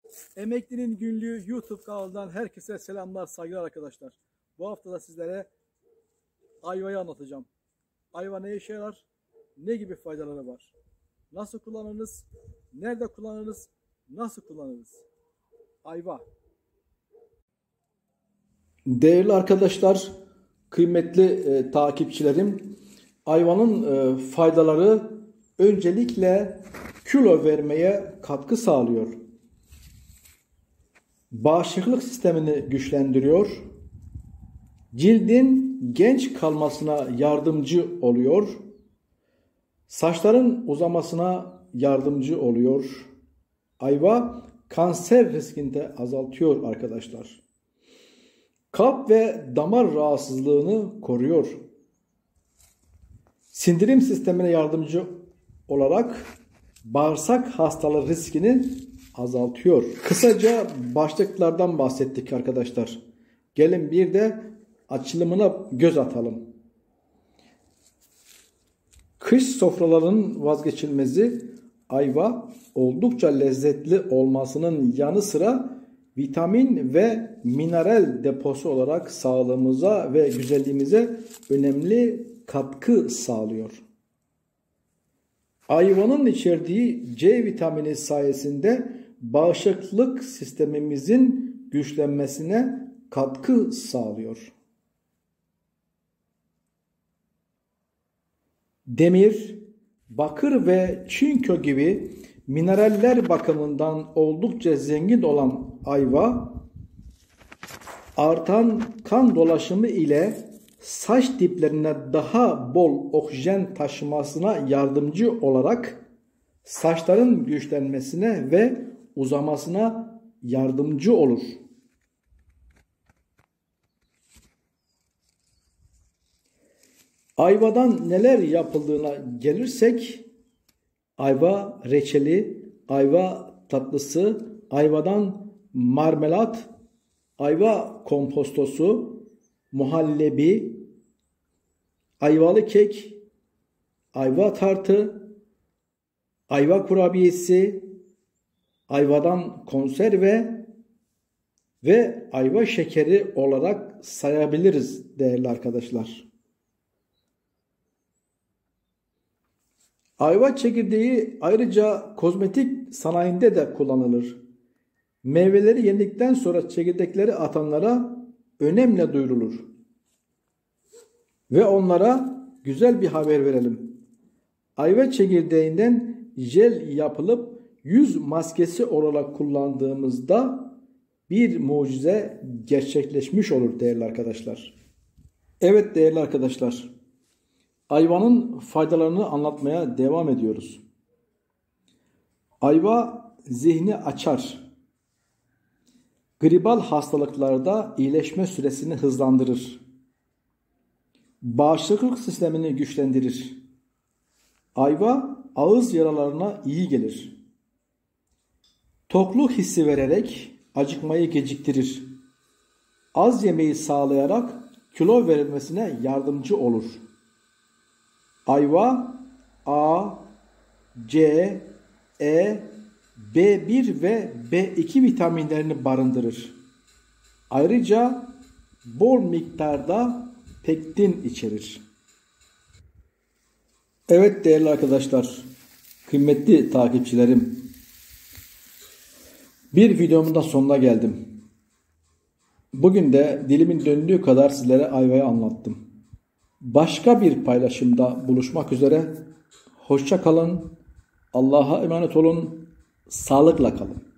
Emeklinin Günlüğü YouTube kanalından herkese selamlar, saygılar arkadaşlar. Bu hafta da sizlere ayvayı anlatacağım. Ayva ne işe yarar? Ne gibi faydaları var? Nasıl kullanırız? Nerede kullanırız? Nasıl kullanırız? Ayva. Değerli arkadaşlar, kıymetli takipçilerim, ayvanın faydaları öncelikle kilo vermeye katkı sağlıyor. Bağışıklık sistemini güçlendiriyor. Cildin genç kalmasına yardımcı oluyor. Saçların uzamasına yardımcı oluyor. Ayva kanser riskini de azaltıyor arkadaşlar. Kalp ve damar rahatsızlığını koruyor. Sindirim sistemine yardımcı olarak bağırsak hastalığı riskini azaltıyor. Kısaca başlıklardan bahsettik arkadaşlar. Gelin bir de açılımına göz atalım. Kış sofralarının vazgeçilmezi ayva oldukça lezzetli olmasının yanı sıra vitamin ve mineral deposu olarak sağlığımıza ve güzelliğimize önemli katkı sağlıyor. Ayvanın içerdiği C vitamini sayesinde bağışıklık sistemimizin güçlenmesine katkı sağlıyor. Demir, bakır ve çinko gibi mineraller bakımından oldukça zengin olan ayva, artan kan dolaşımı ile saç diplerine daha bol oksijen taşımasına yardımcı olarak saçların güçlenmesine ve uzamasına yardımcı olur. Ayvadan neler yapıldığına gelirsek, ayva reçeli, ayva tatlısı, ayvadan marmelat, ayva kompostosu, muhallebi, ayvalı kek, ayva tartı, ayva kurabiyesi, ayvadan konserve ve ayva şekeri olarak sayabiliriz değerli arkadaşlar. Ayva çekirdeği ayrıca kozmetik sanayinde de kullanılır. Meyveleri yendikten sonra çekirdekleri atanlara önemle duyurulur. Ve onlara güzel bir haber verelim. Ayva çekirdeğinden jel yapılıp yüz maskesi olarak kullandığımızda bir mucize gerçekleşmiş olur değerli arkadaşlar. Evet değerli arkadaşlar, ayvanın faydalarını anlatmaya devam ediyoruz. Ayva zihni açar. Gribal hastalıklarda iyileşme süresini hızlandırır. Bağışıklık sistemini güçlendirir. Ayva ağız yaralarına iyi gelir. Tokluk hissi vererek acıkmayı geciktirir. Az yemeği sağlayarak kilo verilmesine yardımcı olur. Ayva A, C, E, B1 ve B2 vitaminlerini barındırır. Ayrıca bol miktarda pektin içerir. Evet değerli arkadaşlar, kıymetli takipçilerim, bir videomun da sonuna geldim. Bugün de dilimin döndüğü kadar sizlere ayvayı anlattım. Başka bir paylaşımda buluşmak üzere. Hoşça kalın. Allah'a emanet olun. Sağlıkla kalın.